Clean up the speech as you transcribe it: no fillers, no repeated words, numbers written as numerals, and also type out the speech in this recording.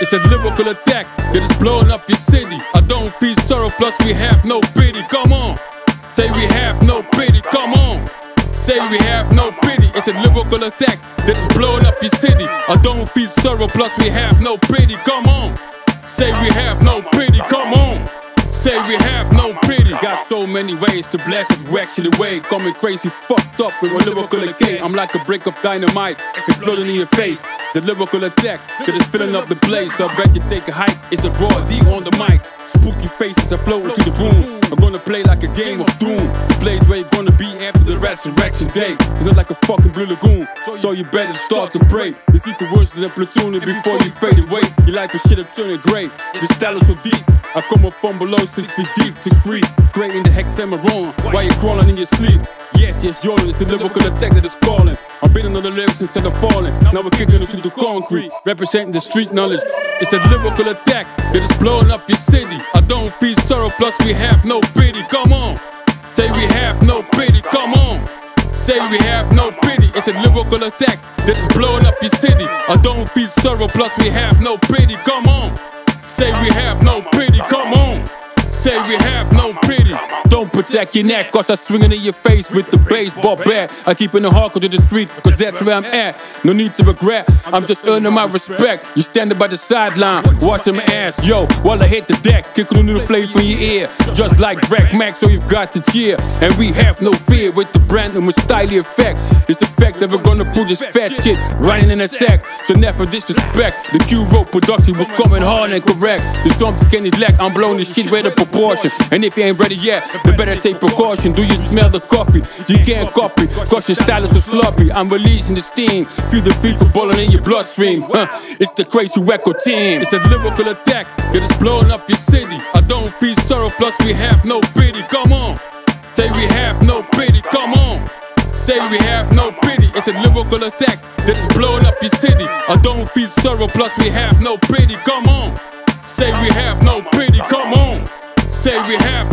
It's a lyrical attack that is blowing up your city. I don't feel sorrow, plus we have no pity. Come on, say we have no pity. Come on, say we have no pity. It's a lyrical attack that is blowing up your city. I don't feel sorrow, plus we have no pity. Come on, say we have no pity. Come on, say we have no pity. Got so many ways to blast it, we actually way. Call me crazy, fucked up with a lyrical attack. I'm like a brick of dynamite, exploding in your face. The lyrical attack that is filling up the place. I bet you take a hike, it's the raw D on the mic. Spooky faces are floating through the room. I'm gonna play like a game of doom. The place where you're gonna be after the resurrection day. It's not like a fucking blue lagoon, so you better start to pray. It's even worse than a platoon before you fade away. Your life is shit up turning gray. The style is so deep, I come up from below 6 feet deep to free. Creating the hexameron while you're crawling in your sleep. Yes, yawning, it's the lyrical attack that is calling. I'm beating on the lyrics instead of falling. Now we're kicking into the concrete, representing the street knowledge. It's the lyrical attack that is blowing up your city. I don't feel sorrow, plus we have no pity. Come on, say we have no pity. Come on, say we have no pity. It's the lyrical attack that is blowing up your city. I don't feel sorrow, plus we have no pity. Come on, say we have no pity. Come on, say we have no pity. Don't protect your neck, cause I swing it in your face with the baseball bat. I keep in the hardcore to the street, cause that's where I'm at. No need to regret, I'm just earning my respect. You standing by the sideline, watching my ass, yo, while I hit the deck, kicking a new flavor in your ear. Just like Drake Max, so you've got to cheer. And we have no fear with the brand new stylish effect. It's a fact that we're gonna put this fat shit running in a sack. So never disrespect, the Q-Road production was coming hard and correct. There's something can neglect, I'm blowing this shit with a proportion. And if you ain't ready yet, you better take precaution. Do you smell the coffee? You can't copy, cause your style is so sloppy. I'm releasing the steam, feel the fever boiling in your bloodstream. It's the crazy record team. It's the lyrical attack that is blowing up your city. I don't feel sorrow, plus we have no pity. Come on, say we have no pity. Come on, say we have no pity. It's a lyrical attack that is blowing up your city. I don't feel sorrow, plus we have no pity. Come on, say we have no pity. Come on, say we have